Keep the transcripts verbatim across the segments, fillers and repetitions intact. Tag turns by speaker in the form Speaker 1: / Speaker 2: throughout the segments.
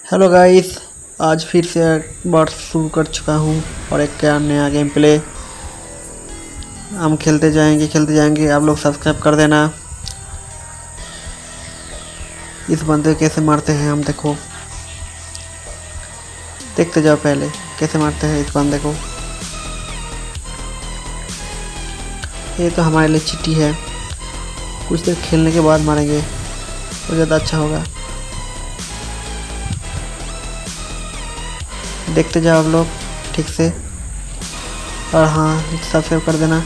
Speaker 1: Hello guys, आज फिर से एक बार शुरू कर चुका हूँ और एक क्या नया गेम प्ले हम खेलते जाएंगे खेलते जाएंगे आप लोग सब्सक्राइब कर देना। इस बंदे कैसे मारते हैं हम देखो, देखते जाओ पहले कैसे मारते हैं इस बंदे को। ये तो हमारे लिए चिट्ठी है, कुछ देर खेलने के बाद मारेंगे तो ज़्यादा अच्छा होगा। देखते जाओ आप लोग ठीक से, और हाँ सब्सक्राइब कर देना।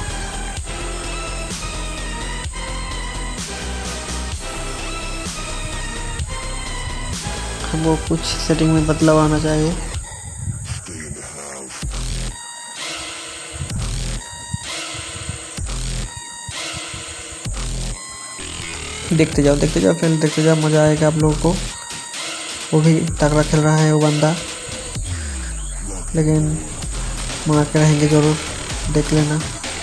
Speaker 1: हमको कुछ सेटिंग में बदलाव आना चाहिए। देखते जाओ देखते जाओ फिर देखते जाओ, मज़ा आएगा आप लोगों को। वो भी तगड़ा खेल रहा है वो बंदा, लेकिन मार के रहेंगे जरूर, देख लेना।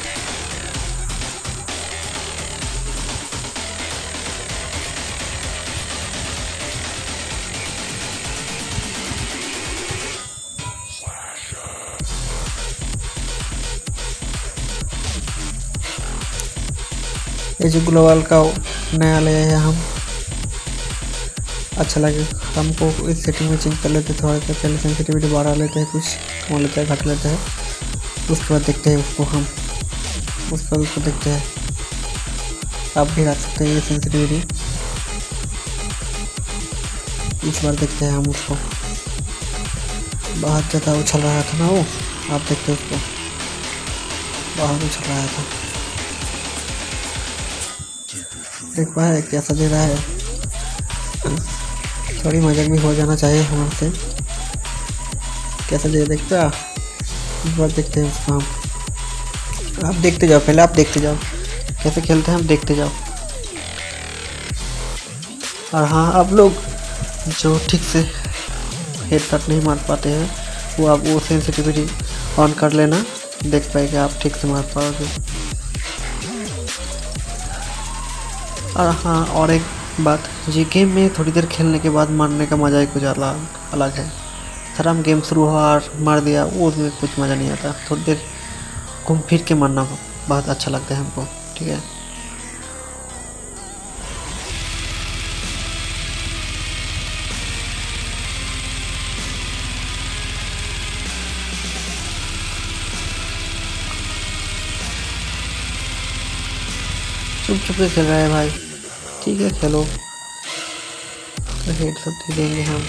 Speaker 1: ये जो ग्लोबल का नया ले है हम, अच्छा लगे हमको। इस सेटिंग में चेंज कर लेते हैं, थोड़ा सा पहले सेंसिटिविटी बढ़ा लेते हैं, कुछ कम लेते हैं, घट लेते हैं, उसके बाद देखते हैं उसको हम उसके बाद उसको देखते हैं। आप भी रख सकते हैं ये सेंसिटिविटी, इस बार देखते हैं हम उसको। बहुत ज़्यादा उछल रहा था ना वो, आप देखते हैं उसको, बहुत उछल रहा था। देख पाए कैसा दे रहा है, थोड़ी मजाक भी हो जाना चाहिए हमारे से। कैसा दे देखते हैं, इस बार देखते हैं उसको हम। आप देखते जाओ पहले, आप देखते जाओ कैसे खेलते हैं, हम देखते जाओ। और हाँ, आप लोग जो ठीक से हेडशॉट नहीं मार पाते हैं वो आप वो सेंसिटिविटी ऑन कर लेना, देख पाएगा आप ठीक से मार पाओगे। और हाँ, और एक बात, ये गेम में थोड़ी देर खेलने के बाद मारने का मज़ा ही कुछ अलग अलग है। सर हम गेम शुरू हुआ और मार दिया, वो उसमें कुछ मज़ा नहीं आता। थोड़ी देर घूम फिर के मारना बहुत अच्छा लगता है हमको, ठीक है। चुप चुप के खेल रहा है भाई, ठीक है खेलो, तो हेडशॉट दे देंगे हम।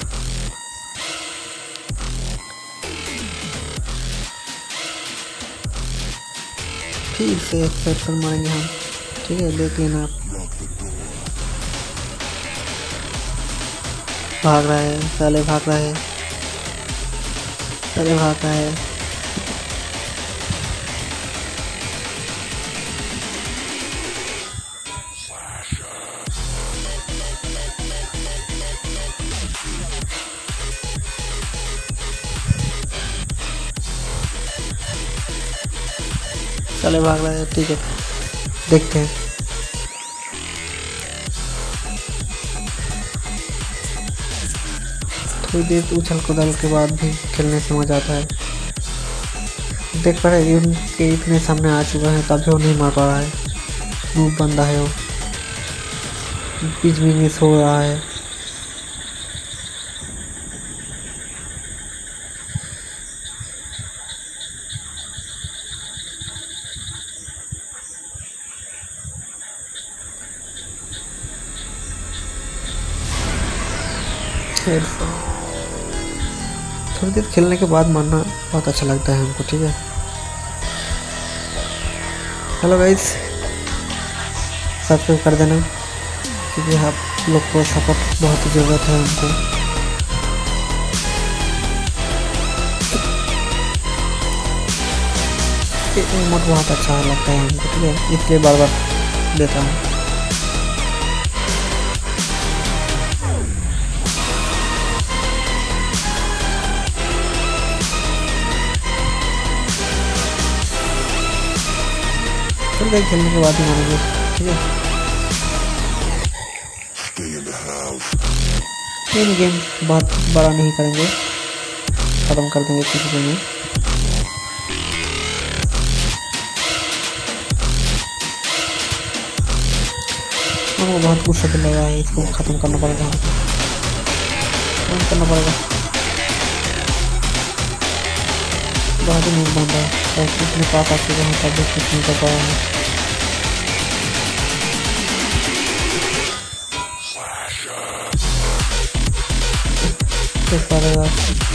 Speaker 1: फिर से एक हेडशॉट मारेंगे हम, ठीक है, देख लेना आप। भाग रहा है, पहले भाग रहा है, पहले भाग रहा है। चले भाग रहा है, ठीक है, देखते हैं। थोड़ी देर उछल कूदल के बाद भी खेलने से मजा आता है। देख पा रहे हैं कि इतने सामने आ चुका है तब भी वो नहीं मार पा रहा है। नूब बंदा है वो, बीच में मिस हो रहा है। थोड़ी देर खेलने के बाद मारना बहुत अच्छा लगता है हमको, ठीक है। हेलो गाइस, सब्सक्राइब कर देना क्योंकि आप लोग को सपोर्ट बहुत ज़रूरत है हमको। ये इमोट बहुत अच्छा लगता है हमको, ठीक है, इसलिए बार बार देता हूँ। चल खेलने के बाद ही मारेंगे, ठीक है। ये गेम बहुत बड़ा नहीं करेंगे, ख़त्म कर देंगे कुछ दिन में। हमको बहुत गुस्सा दिल लगा है, इसको ख़त्म करना पड़ेगा, ख़त्म करना पड़ेगा। बहुत ही नहीं बन रहा है, इतने पास आ चुके हैं तब भी कुछ नहीं कर पाया है। किस पड़ेगा